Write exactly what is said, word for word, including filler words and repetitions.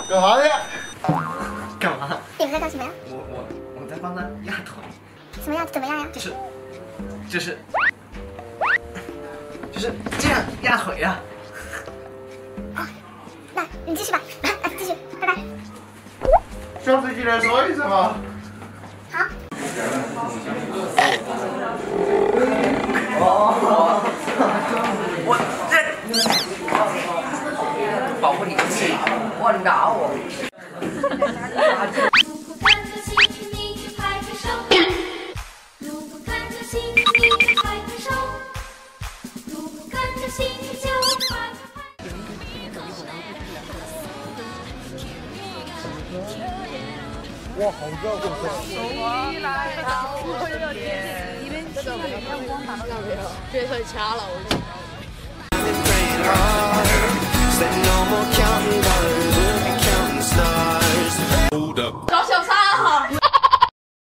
干啥去？干嘛？ 你们在干什么呀？ 我我我在帮他压腿。 什么样？怎么样呀？ 就是就是就是这样压腿呀。 好，那你继续吧，啊，继续，拜拜。 下次记得说一声啊。 好。 哦，我这保护你的气，我挠我。哇，好热，我操！终于来到我的天！你们这个没有光打到那边了，这可以掐了，我就。搞小三哈！